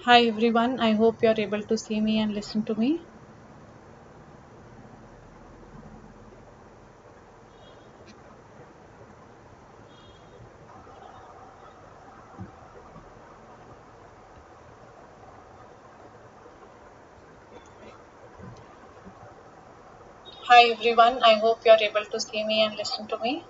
Hi everyone, I hope you are able to see me and listen to me. Hi everyone, I hope you are able to see me and listen to me.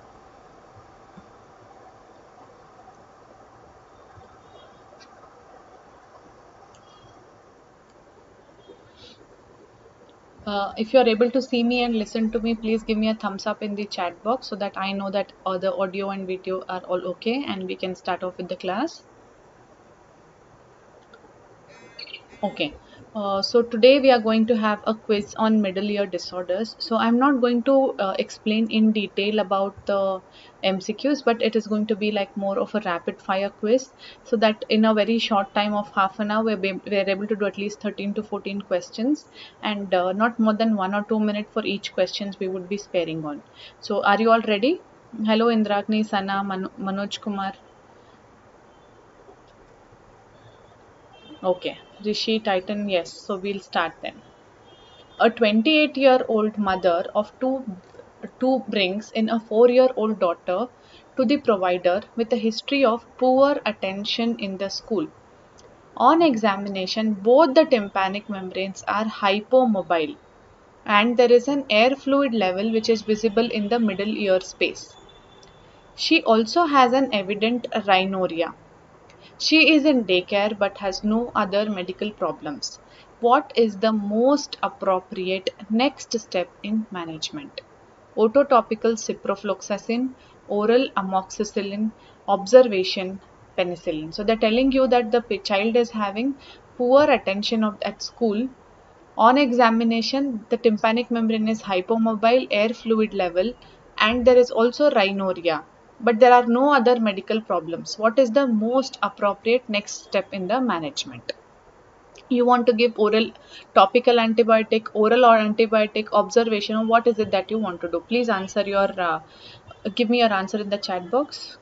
If you are able to see me and listen to me, please give me a thumbs up in the chat box so that I know that the audio and video are all okay and we can start off with the class. Okay, so today we are going to have a quiz on middle ear disorders. So I'm not going to explain in detail about the MCQs, but it is going to be like more of a rapid fire quiz so that in a very short time of half an hour, we're able to do at least 13 to 14 questions and not more than 1 or 2 minutes for each questions we would be sparing on. So are you all ready? Hello Indragni, Sana, Manoj Kumar. Okay, Rishi, Titan, yes. So we'll start then. A 28-year-old mother of two brings in a 4-year-old daughter to the provider with a history of poor attention in the school. On examination, both the tympanic membranes are hypomobile and there is an air fluid level which is visible in the middle ear space. She also has an evident rhinorrhea. She is in daycare but has no other medical problems. What is the most appropriate next step in management? Ototopical ciprofloxacin, oral amoxicillin, observation, penicillin. So they're telling you that the child is having poor attention at school. On examination, the tympanic membrane is hypomobile, air fluid level, and there is also rhinorrhea. But there are no other medical problems. What is the most appropriate next step in the management? You want to give oral topical antibiotic, oral or antibiotic, observation, or what is it that you want to do? Please answer give me your answer in the chat box.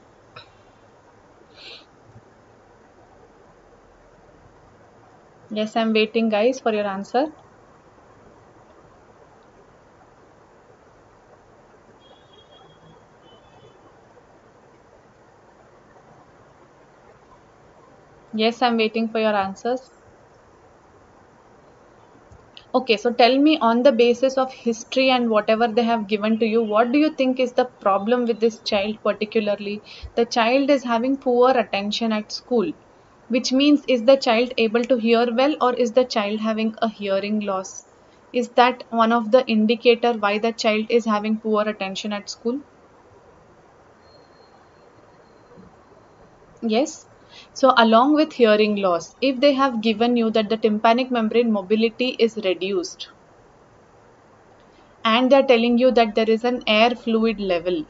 Yes, I'm waiting, guys, for your answer. Yes, I'm waiting for your answers. Okay, so tell me on the basis of history and whatever they have given to you, what do you think is the problem with this child particularly? The child is having poor attention at school, which means is the child able to hear well or is the child having a hearing loss? Is that one of the indicator why the child is having poor attention at school? Yes. So along with hearing loss, if they have given you that the tympanic membrane mobility is reduced, and they're telling you that there is an air fluid level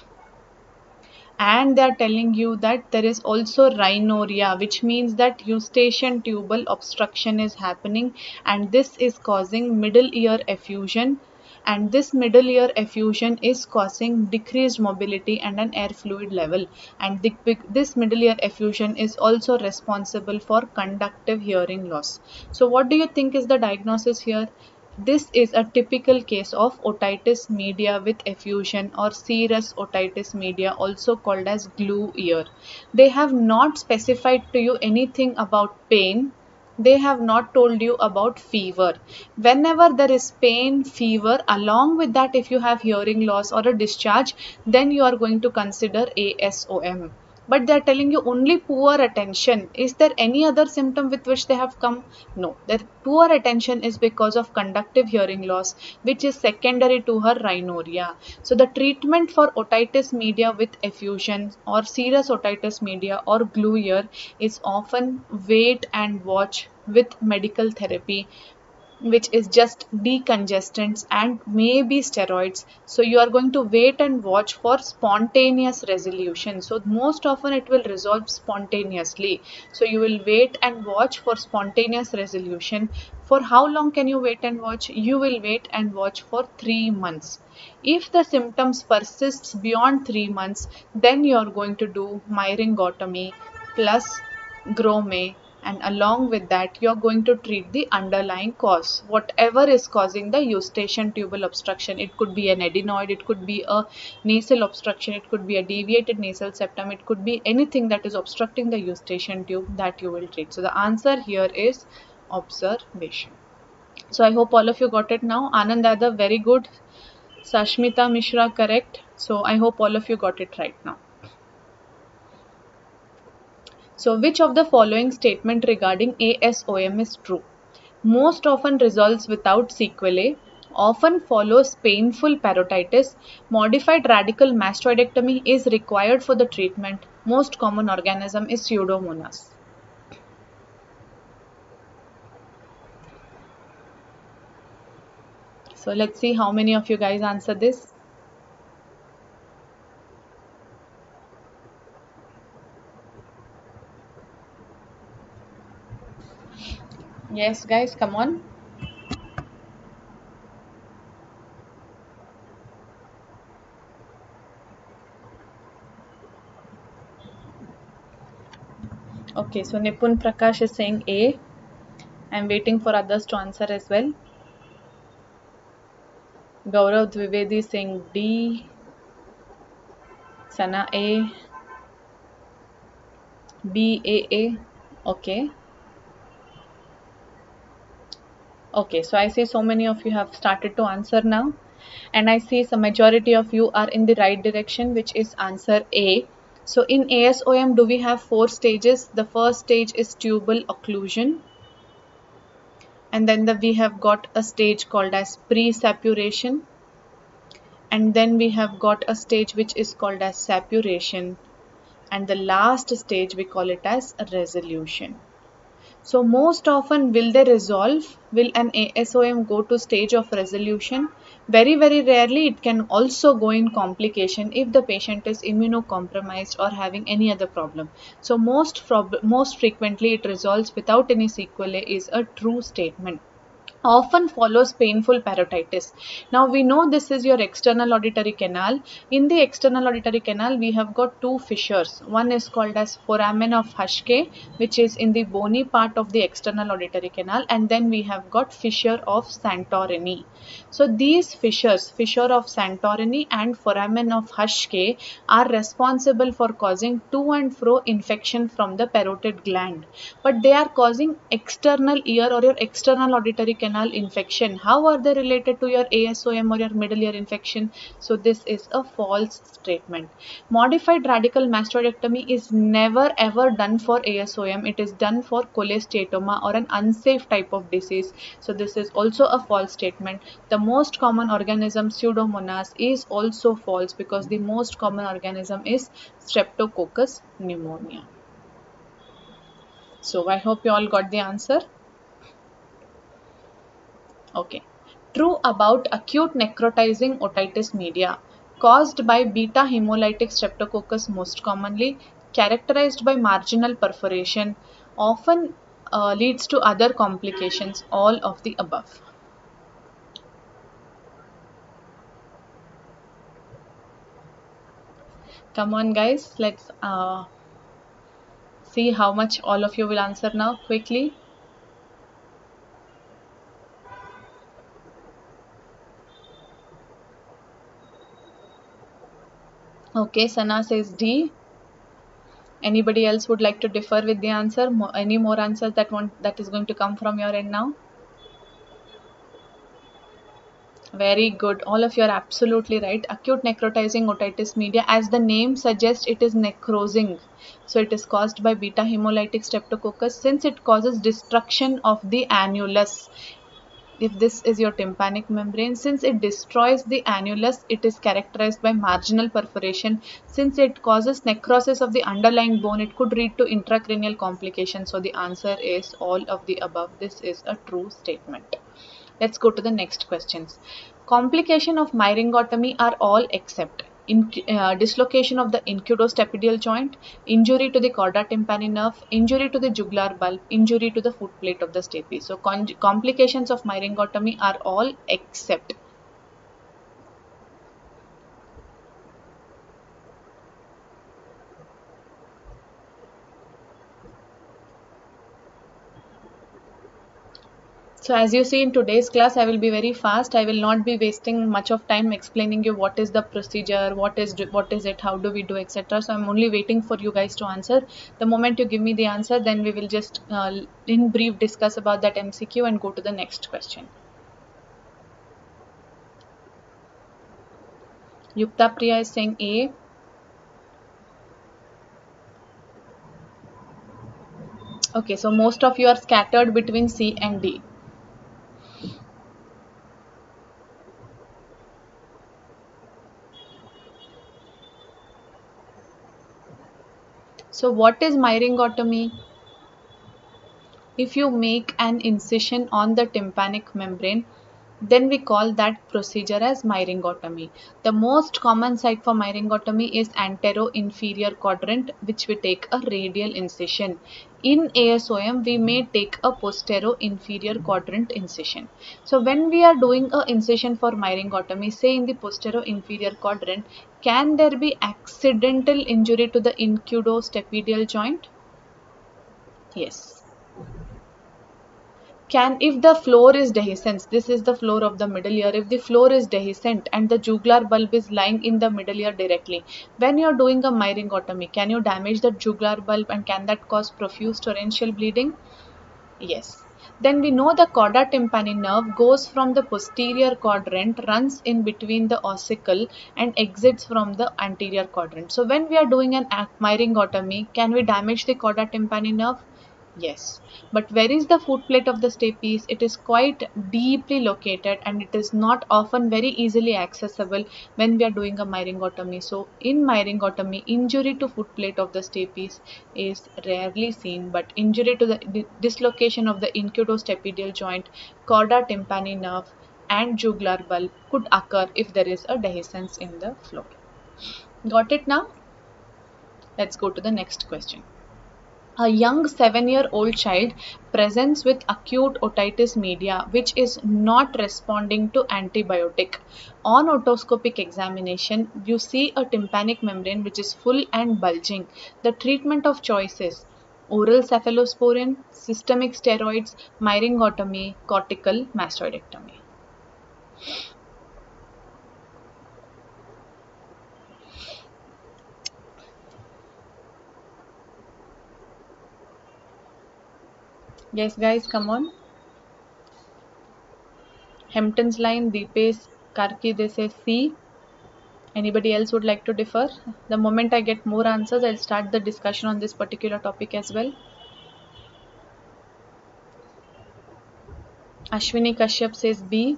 and they're telling you that there is also rhinorrhea, which means that eustachian tubal obstruction is happening and this is causing middle ear effusion, and this middle ear effusion is causing decreased mobility and an air fluid level, and this middle ear effusion is also responsible for conductive hearing loss. So what do you think is the diagnosis here? This is a typical case of otitis media with effusion or serous otitis media, also called as glue ear. They have not specified to you anything about pain. They have not told you about fever. Whenever there is pain, fever, along with that, if you have hearing loss or a discharge, then you are going to consider ASOM, but they are telling you only poor attention. Is there any other symptom with which they have come? No, their poor attention is because of conductive hearing loss, which is secondary to her rhinorrhea. So the treatment for otitis media with effusion or serous otitis media or glue ear is often wait and watch with medical therapy, which is just decongestants and maybe steroids. So you are going to wait and watch for spontaneous resolution. So most often it will resolve spontaneously. So you will wait and watch for spontaneous resolution. For how long can you wait and watch? You will wait and watch for 3 months. If the symptoms persists beyond 3 months, then you are going to do myringotomy plus Grome and along with that you're going to treat the underlying cause, whatever is causing the eustachian tubal obstruction. It could be an adenoid, it could be a nasal obstruction, it could be a deviated nasal septum, it could be anything that is obstructing the eustachian tube that you will treat. So the answer here is observation. So I hope all of you got it now. Anand Yadav, very good. Sashmita Mishra, correct. So I hope all of you got it right now. So which of the following statement regarding ASOM is true? Most often resolves without sequelae, often follows painful parotitis, modified radical mastoidectomy is required for the treatment, most common organism is Pseudomonas. So let's see how many of you guys answer this. Yes, guys, come on. Okay, so Nipun Prakash is saying A. I'm waiting for others to answer as well. Gaurav Dwivedi is saying D. Sana A. B A A. Okay. Okay, so I see so many of you have started to answer now, and I see some majority of you are in the right direction, which is answer A. So in ASOM, do we have 4 stages? The first stage is tubal occlusion, and then we have got a stage called as pre-suppuration, and then we have got a stage which is called as suppuration, and the last stage we call it as resolution. So most often will they resolve? Will an ASOM go to stage of resolution? Very, very rarely it can also go in complication if the patient is immunocompromised or having any other problem. So most frequently it resolves without any sequelae is a true statement. Often follows painful parotitis. Now we know this is your external auditory canal. In the external auditory canal, we have got 2 fissures. One is called as foramen of Huschke, which is in the bony part of the external auditory canal, and then we have got fissure of Santorini. So these fissures, fissure of Santorini and foramen of Huschke, are responsible for causing to and fro infection from the parotid gland, but they are causing external ear or your external auditory canal infection. How are they related to your ASOM or your middle ear infection? So this is a false statement. Modified radical mastoidectomy is never ever done for ASOM. It is done for cholesteatoma or an unsafe type of disease. So this is also a false statement. The most common organism Pseudomonas is also false because the most common organism is Streptococcus pneumonia. So I hope you all got the answer. Okay. True about acute necrotizing otitis media caused by beta hemolytic streptococcus, most commonly characterized by marginal perforation, often leads to other complications, all of the above. Come on guys, let's see how much all of you will answer now quickly. Okay, Sana says D. Anybody else would like to differ with the answer? Any more answers that is going to come from your end now? Very good. All of you are absolutely right. Acute necrotizing otitis media, as the name suggests, it is necrosing. So it is caused by beta hemolytic streptococcus since it causes destruction of the annulus. If this is your tympanic membrane, since it destroys the annulus, it is characterized by marginal perforation. Since it causes necrosis of the underlying bone, it could lead to intracranial complications. So the answer is all of the above. This is a true statement. Let's go to the next questions. Complication of myringotomy are all except dislocation of the incudostapedial joint, injury to the chorda tympani nerve, injury to the jugular bulb, injury to the foot plate of the stapes. So complications of myringotomy are all except. So as you see in today's class, I will be very fast. I will not be wasting much of time explaining you what is the procedure, what is it, how do we do, etc. So I'm only waiting for you guys to answer. The moment you give me the answer, then we will just in brief discuss about that MCQ and go to the next question. Yukta Priya is saying A. Okay, so most of you are scattered between C and D. So what is myringotomy? If you make an incision on the tympanic membrane, then we call that procedure as myringotomy. The most common site for myringotomy is antero-inferior quadrant, which we take a radial incision. In ASOM, we may take a posterior-inferior quadrant incision. So when we are doing a incision for myringotomy, say in the posterior-inferior quadrant, can there be accidental injury to the incudostapedial joint? Yes. If the floor is dehiscent, this is the floor of the middle ear, if the floor is dehiscent and the jugular bulb is lying in the middle ear directly, when you are doing a myringotomy, can you damage the jugular bulb and can that cause profuse torrential bleeding? Yes. Then we know the cauda tympani nerve goes from the posterior quadrant, runs in between the ossicle and exits from the anterior quadrant. So when we are doing an myringotomy, can we damage the cauda tympani nerve? Yes, but where is the foot plate of the stapes? It is quite deeply located and it is not often very easily accessible when we are doing a myringotomy. So in myringotomy, injury to foot plate of the stapes is rarely seen, but injury to the dislocation of the incudostapedial joint, cauda tympani nerve and jugular bulb could occur if there is a dehiscence in the floor. Got it now? Let's go to the next question. A young 7-year-old child presents with acute otitis media which is not responding to antibiotic. On otoscopic examination, you see a tympanic membrane which is full and bulging. The treatment of choice is oral cephalosporin, systemic steroids, myringotomy, cortical mastoidectomy. Yes, guys, come on. Hampton's line, Deepesh, Karki, they say C. Anybody else would like to differ? The moment I get more answers, I'll start the discussion on this particular topic as well. Ashwini Kashyap says B.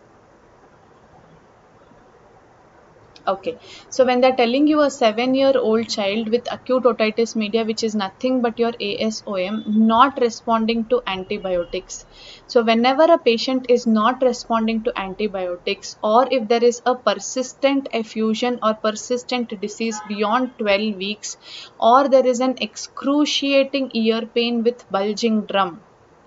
Okay, so when they're telling you a 7-year-old child with acute otitis media, which is nothing but your ASOM, not responding to antibiotics. So whenever a patient is not responding to antibiotics, or if there is a persistent effusion or persistent disease beyond 12 weeks, or there is an excruciating ear pain with bulging drum,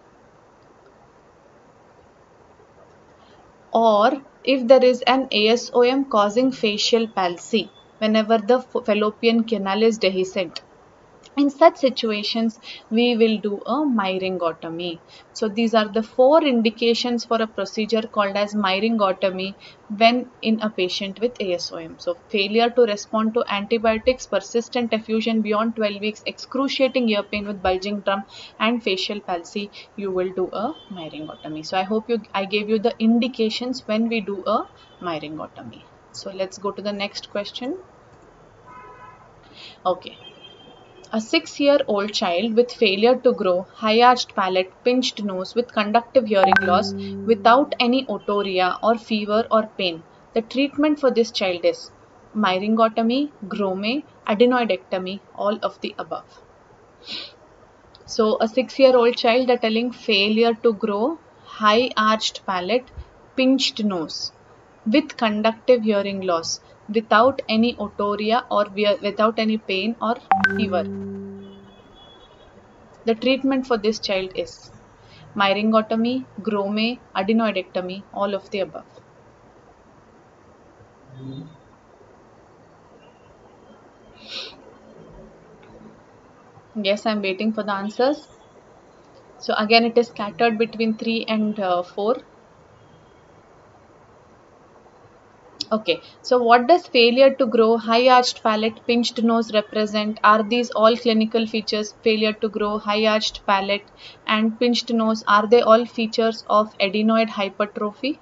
or if there is an ASOM causing facial palsy whenever the fallopian canal is dehiscent. In such situations, we will do a myringotomy. So these are the 4 indications for a procedure called as myringotomy when in a patient with ASOM. So failure to respond to antibiotics, persistent effusion beyond 12 weeks, excruciating ear pain with bulging drum and facial palsy, you will do a myringotomy. So I hope I gave you the indications when we do a myringotomy. So let's go to the next question. Okay. A 6-year-old child with failure to grow, high-arched palate, pinched nose with conductive hearing loss without any otorrhea or fever or pain. The treatment for this child is myringotomy, Grome, adenoidectomy, all of the above. So a 6-year-old child are telling failure to grow, high-arched palate, pinched nose with conductive hearing loss without any otorrhea or without any pain or fever. The treatment for this child is myringotomy, Grome, adenoidectomy, all of the above. Yes, I'm waiting for the answers. So again it is scattered between 3 and 4. Okay, so what does failure to grow, high arched palate, pinched nose represent? Are these all clinical features? Failure to grow, high arched palate, and pinched nose, are they all features of adenoid hypertrophy?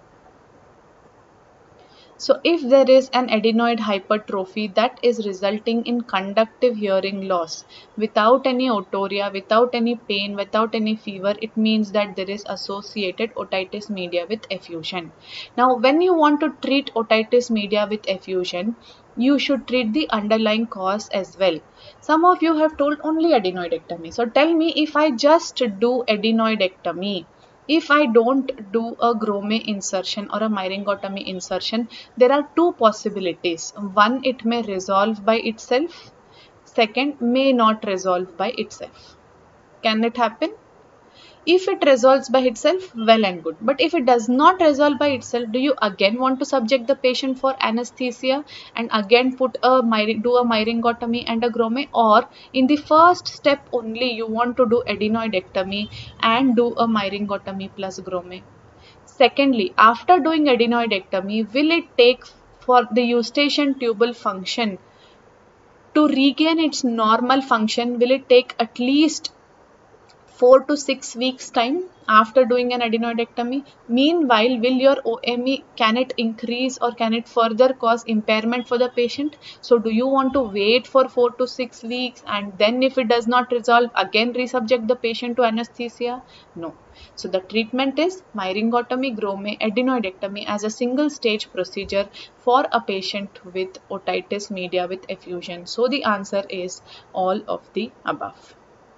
So if there is an adenoid hypertrophy that is resulting in conductive hearing loss without any otorrhea, without any pain, without any fever, it means that there is associated otitis media with effusion. Now, when you want to treat otitis media with effusion, you should treat the underlying cause as well. Some of you have told only adenoidectomy. So tell me, if I just do adenoidectomy, if I don't do a Grome insertion or a myringotomy insertion, there are two possibilities. One, it may resolve by itself. Second, may not resolve by itself. Can it happen? If it resolves by itself, well and good. But if it does not resolve by itself, do you again want to subject the patient for anesthesia and again do a myringotomy and a Grome? Or in the first step only, you want to do adenoidectomy and do a myringotomy plus Grome? Secondly, after doing adenoidectomy, will it take for the eustachian tubal function to regain its normal function? Will it take at least 4 to 6 weeks time after doing an adenoidectomy? Meanwhile, will your OME, can it increase or can it further cause impairment for the patient? So do you want to wait for 4 to 6 weeks and then if it does not resolve, again resubject the patient to anesthesia? No. So the treatment is myringotomy, Grome, adenoidectomy as a single stage procedure for a patient with otitis media with effusion. So the answer is all of the above.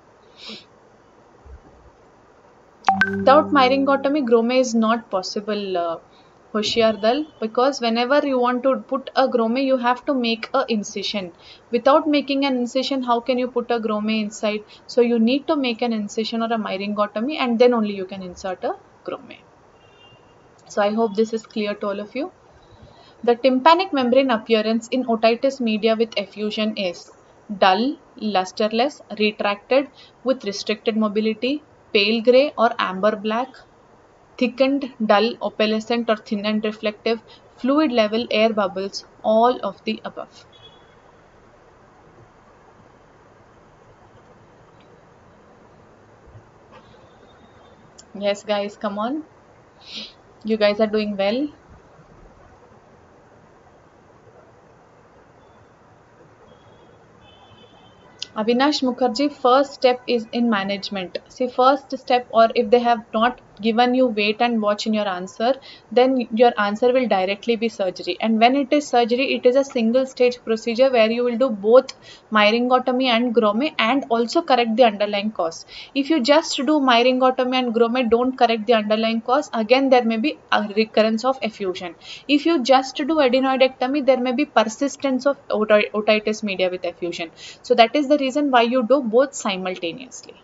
Without myringotomy, Grome is not possible, Hoshiardal, because whenever you want to put a Grome, you have to make a incision. Without making an incision, how can you put a Grome inside? So you need to make an incision or a myringotomy and then only you can insert a Grome. So I hope this is clear to all of you. The tympanic membrane appearance in otitis media with effusion is dull, lusterless, retracted with restricted mobility, pale grey or amber black, thickened, dull, opalescent or thin and reflective, fluid level, air bubbles, all of the above. Yes guys, come on. You guys are doing well. Avinash Mukherjee, first step is in management. See, first step, or if they have not given you wait and watch in your answer, then your answer will directly be surgery. And when it is surgery, it is a single stage procedure where you will do both myringotomy and Grome and also correct the underlying cause. If you just do myringotomy and Grome, don't correct the underlying cause, again there may be a recurrence of effusion. If you just do adenoidectomy, there may be persistence of otitis media with effusion. So that is the reason why you do both simultaneously.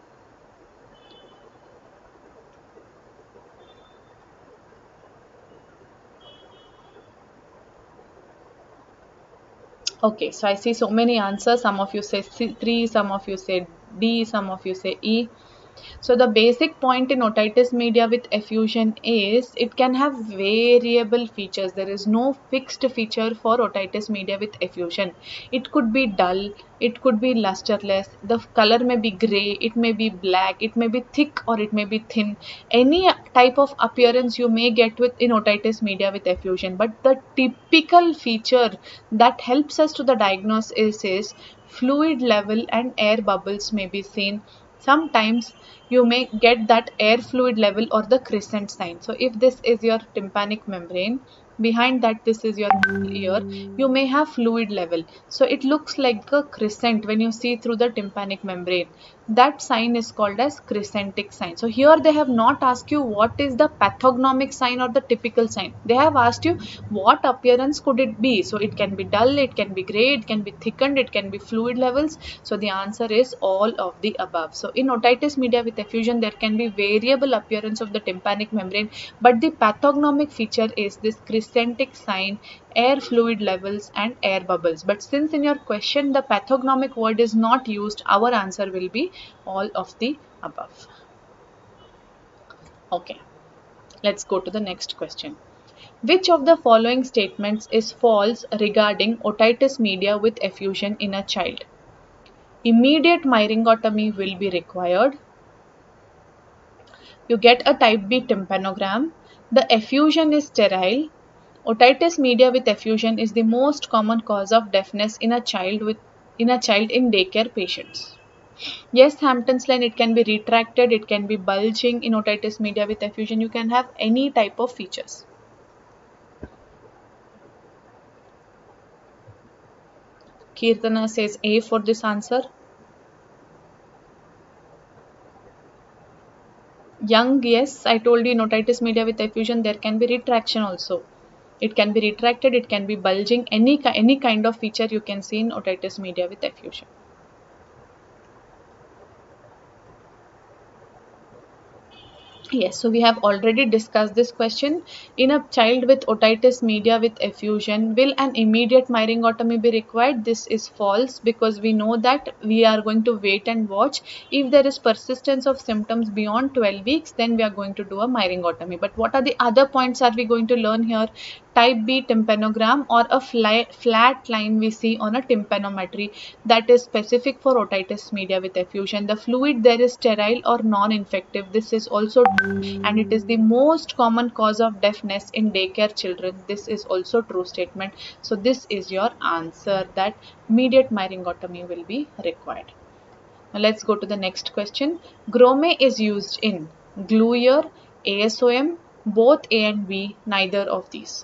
Okay, so I see so many answers. Some of you say 3, some of you say D, some of you say E. So the basic point in otitis media with effusion is it can have variable features. There is no fixed feature for otitis media with effusion. It could be dull, it could be lusterless, the color may be gray, it may be black, it may be thick or it may be thin. Any type of appearance you may get with in otitis media with effusion. But the typical feature that helps us to the diagnosis is fluid level and air bubbles may be seen. Sometimes you may get that air fluid level or the crescent sign. So if this is your tympanic membrane, behind that this is your ear, you may have fluid level. So it looks like a crescent when you see through the tympanic membrane. That sign is called as crescentic sign. So here they have not asked you what is the pathognomic sign or the typical sign. They have asked you what appearance could it be. So it can be dull, it can be gray, it can be thickened, it can be fluid levels. So the answer is all of the above. So in otitis media with effusion, there can be variable appearance of the tympanic membrane, but the pathognomic feature is this crescentic sign, air fluid levels and air bubbles. But since in your question the pathognomic word is not used, our answer will be all of the above. Okay, let's go to the next question. Which of the following statements is false regarding otitis media with effusion in a child? Immediate myringotomy will be required. You get a type B tympanogram. The effusion is sterile. Otitis media with effusion is the most common cause of deafness in a child in daycare patients. Yes, Hampton's line, it can be retracted, it can be bulging in otitis media with effusion. You can have any type of features. Kirtana says A for this answer. Young, yes, I told you in otitis media with effusion there can be retraction also. It can be retracted, it can be bulging, any kind of feature you can see in otitis media with effusion. Yes, so we have already discussed this question. In a child with otitis media with effusion, will an immediate myringotomy be required? This is false because we know that we are going to wait and watch. If there is persistence of symptoms beyond 12 weeks, then we are going to do a myringotomy. But what are the other points are we going to learn here? Type B tympanogram or a flat line we see on a tympanometry that is specific for otitis media with effusion. The fluid there is sterile or non-infective. This is also true, and it is the most common cause of deafness in daycare children. This is also true statement. So this is your answer, that immediate myringotomy will be required. Now let's go to the next question. Grome is used in glue ear, ASOM, both A and B, neither of these.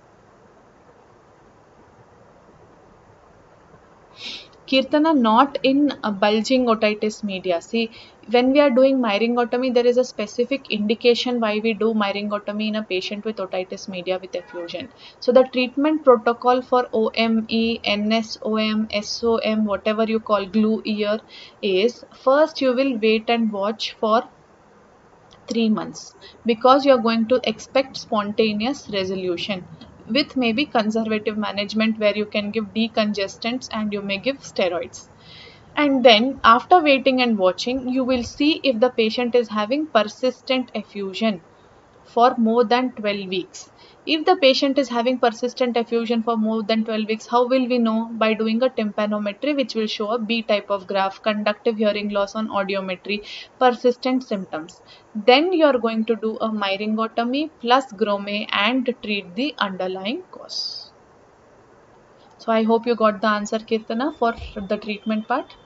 Kirtana, not in bulging otitis media. See, when we are doing myringotomy, there is a specific indication why we do myringotomy in a patient with otitis media with effusion. So the treatment protocol for OME, NSOM, SOM, whatever you call glue ear, is first you will wait and watch for 3 months because you're going to expect spontaneous resolution with maybe conservative management where you can give decongestants and you may give steroids. And then after waiting and watching, you will see if the patient is having persistent effusion for more than 12 weeks. If the patient is having persistent effusion for more than 12 weeks, how will we know? By doing a tympanometry, which will show a B type of graph, conductive hearing loss on audiometry, persistent symptoms. Then you are going to do a myringotomy plus Grome and treat the underlying cause. So I hope you got the answer, Kirtana, for the treatment part.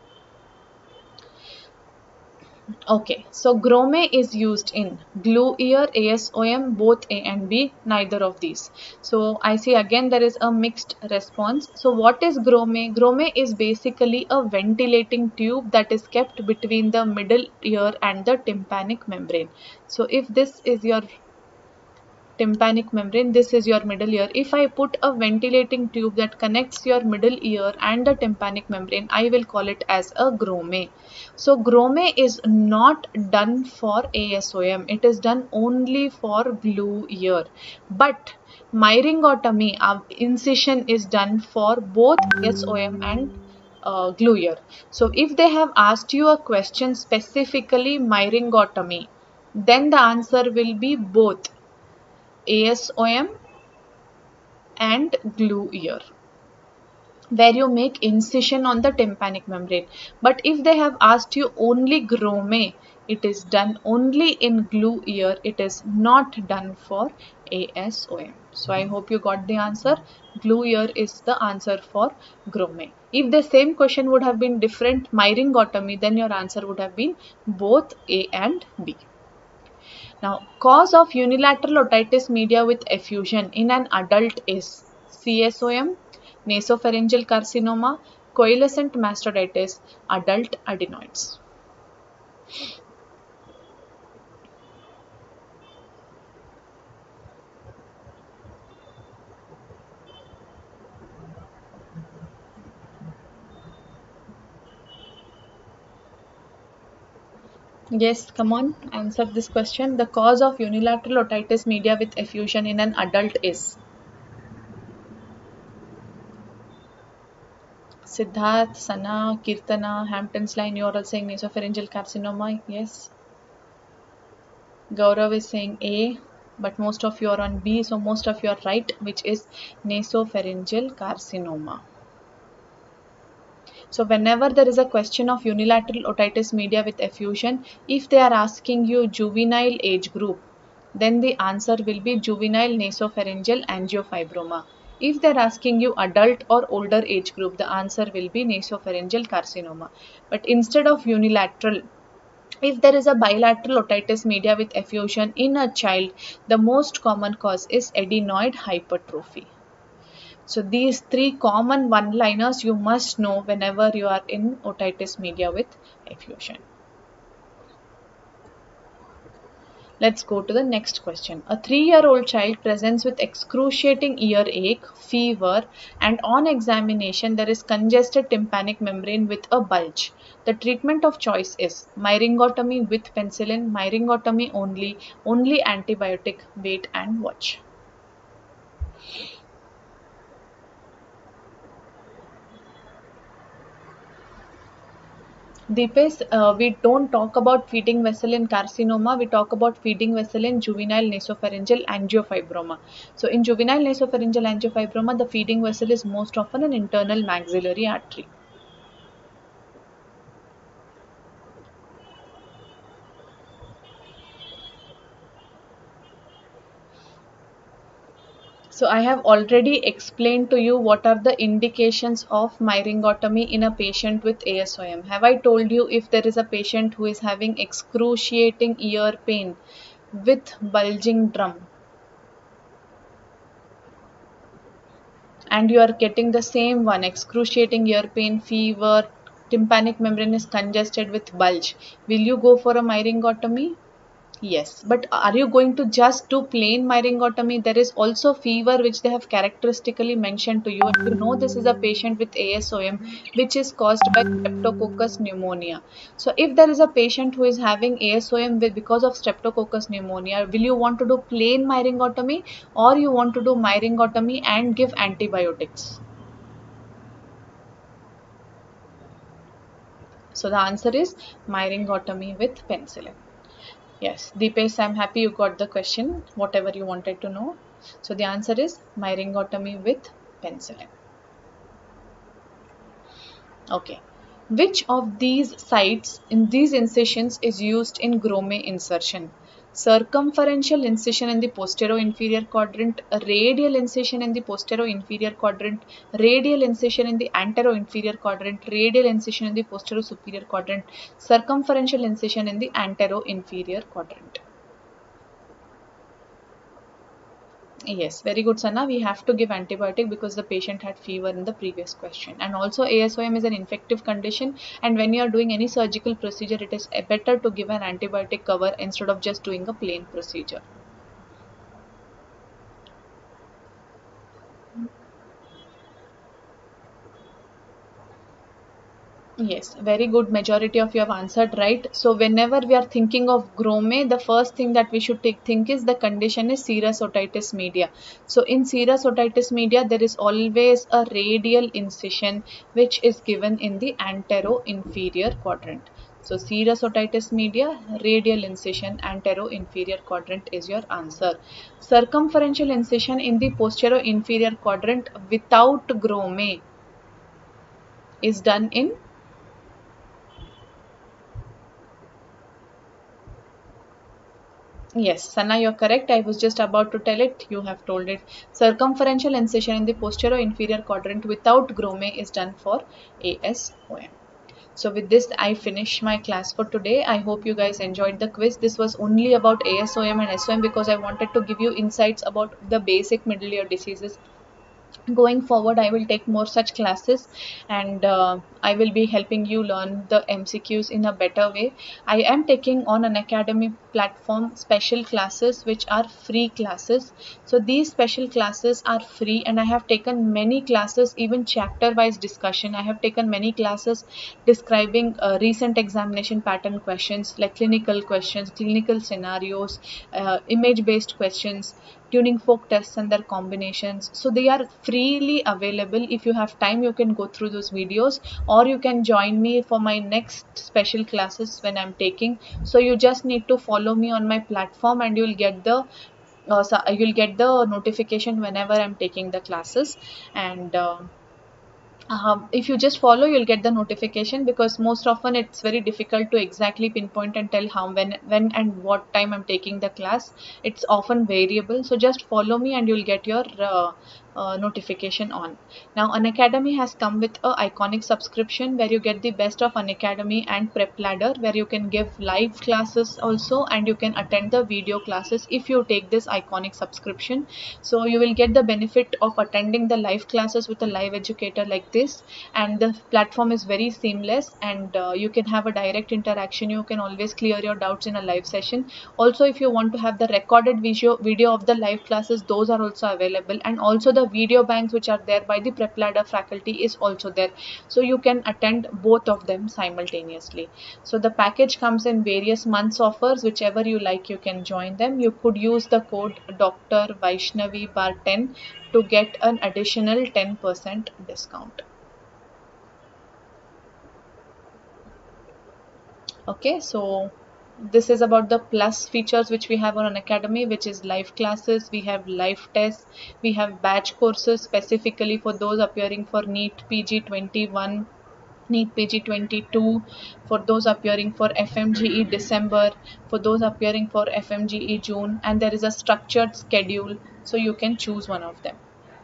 Okay, so Grome is used in glue ear, ASOM, both A and B, neither of these. So I see again there is a mixed response. So what is Grome? Grome is basically a ventilating tube that is kept between the middle ear and the tympanic membrane. So if this is your tympanic membrane, this is your middle ear. If I put a ventilating tube that connects your middle ear and the tympanic membrane, I will call it as a Grome. So Grome is not done for ASOM, it is done only for glue ear. But myringotomy, incision is done for both ASOM and glue ear. So if they have asked you a question specifically myringotomy, then the answer will be both ASOM and glue ear, where you make incision on the tympanic membrane. But if they have asked you only Grome, it is done only in glue ear, it is not done for ASOM. So I hope you got the answer. Glue ear is the answer for Grome. If the same question would have been different, myringotomy, then your answer would have been both A and B. Now, cause of unilateral otitis media with effusion in an adult is CSOM, nasopharyngeal carcinoma, coalescent mastocytitis, adult adenoids. Yes, come on, answer this question. The cause of unilateral otitis media with effusion in an adult is Siddharth, Sana, Kirtana, Hampton's line. You are all saying nasopharyngeal carcinoma. Yes. Gaurav is saying A, but most of you are on B, so most of you are right, which is nasopharyngeal carcinoma. So whenever there is a question of unilateral otitis media with effusion, if they are asking you juvenile age group, then the answer will be juvenile nasopharyngeal angiofibroma. If they are asking you adult or older age group, the answer will be nasopharyngeal carcinoma. But instead of unilateral, if there is a bilateral otitis media with effusion in a child, the most common cause is adenoid hypertrophy. So these three common one-liners you must know whenever you are in otitis media with effusion. Let's go to the next question. A 3-year-old child presents with excruciating earache, fever, and on examination there is congested tympanic membrane with a bulge. The treatment of choice is myringotomy with penicillin, myringotomy only antibiotic, wait and watch. Deepesh, we don't talk about feeding vessel in carcinoma, we talk about feeding vessel in juvenile nasopharyngeal angiofibroma. So in juvenile nasopharyngeal angiofibroma, the feeding vessel is most often an internal maxillary artery. So I have already explained to you what are the indications of myringotomy in a patient with ASOM. Have I told you if there is a patient who is having excruciating ear pain with bulging drum, and you are getting the same one, excruciating ear pain, fever, tympanic membrane is congested with bulge, will you go for a myringotomy? Yes, but are you going to just do plain myringotomy? There is also fever which they have characteristically mentioned to you. And you know this is a patient with ASOM which is caused by Streptococcus pneumonia. So if there is a patient who is having ASOM because of Streptococcus pneumonia, will you want to do plain myringotomy or you want to do myringotomy and give antibiotics? So the answer is myringotomy with penicillin. Yes, Deepesh, I'm happy you got the question, whatever you wanted to know. So the answer is myringotomy with penicillin. Okay. Which of these sites in these incisions is used in Grome insertion? Circumferential incision in the posterior-inferior quadrant, a radial incision in the posterior-inferior quadrant, radial incision in the antero-inferior quadrant, radial incision in the posterior-superior quadrant, circumferential incision in the antero-inferior quadrant. Yes, very good, Sana. We have to give antibiotic because the patient had fever in the previous question. And also ASOM is an infective condition, and when you are doing any surgical procedure, it is better to give an antibiotic cover instead of just doing a plain procedure. Yes, very good. Majority of you have answered right. So whenever we are thinking of Grome, the first thing that we should think is the condition is serous otitis media. So in serous otitis media, there is always a radial incision which is given in the antero-inferior quadrant. So serous otitis media, radial incision, antero-inferior quadrant is your answer. Circumferential incision in the posterior-inferior quadrant without Grome is done in. Yes, Sana, you're correct. I was just about to tell it. You have told it. Circumferential incision in the posterior inferior quadrant without Grome is done for ASOM. So with this, I finish my class for today. I hope you guys enjoyed the quiz. This was only about ASOM and SOM because I wanted to give you insights about the basic middle ear diseases. Going forward, I will take more such classes, and I will be helping you learn the MCQs in a better way. I am taking on an academy platform special classes which are free classes. So these special classes are free, and I have taken many classes, even chapter wise discussion. I have taken many classes describing recent examination pattern questions like clinical questions, clinical scenarios, image based questions, tuning fork tests and their combinations. So they are freely available. If you have time, you can go through those videos, or you can join me for my next special classes when I'm taking. So you just need to follow me on my platform, and you'll get the notification whenever I'm taking the classes. And if you just follow, you'll get the notification, because most often it's very difficult to exactly pinpoint and tell how, when and what time I'm taking the class. It's often variable, so just follow me and you'll get your notification on. Now, Unacademy has come with a iconic subscription where you get the best of Unacademy and Prep Ladder, where you can give live classes also, and you can attend the video classes if you take this iconic subscription. So you will get the benefit of attending the live classes with a live educator like this, and the platform is very seamless, and you can have a direct interaction. You can always clear your doubts in a live session. Also, if you want to have the recorded video of the live classes, those are also available, and also the video banks which are there by the Prep Ladder faculty is also there, so you can attend both of them simultaneously. So the package comes in various months offers. Whichever you like, you can join them. You could use the code Dr. Vaishnavi bar 10 to get an additional 10% discount. Okay, so this is about the plus features which we have on Unacademy, which is live classes, we have live tests, we have batch courses specifically for those appearing for NEET PG 21, NEET PG 22, for those appearing for FMGE December, for those appearing for FMGE June, and there is a structured schedule, so you can choose one of them.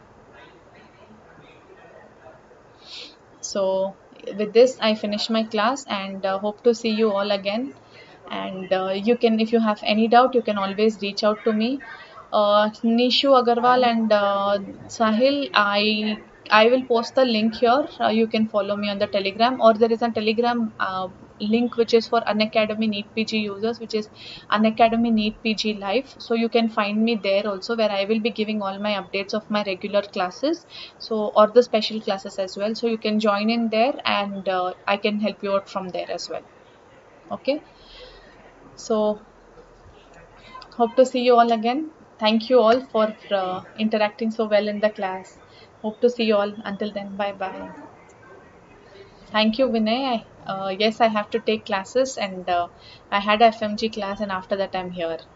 So with this, I finish my class, and hope to see you all again. And you can, if you have any doubt, you can always reach out to me. Nishu Agarwal and Sahil, I will post the link here. You can follow me on the Telegram, or there is a Telegram link which is for Unacademy NEET PG users, which is Unacademy NEET PG Live. So you can find me there also, where I will be giving all my updates of my regular classes, so, or the special classes as well. So you can join in there, and I can help you out from there as well. Okay. So hope to see you all again. Thank you all for interacting so well in the class. Hope to see you all. Until then, bye bye. Thank you, Vinay. Yes, I have to take classes, and I had a FMG class, and after that, I'm here.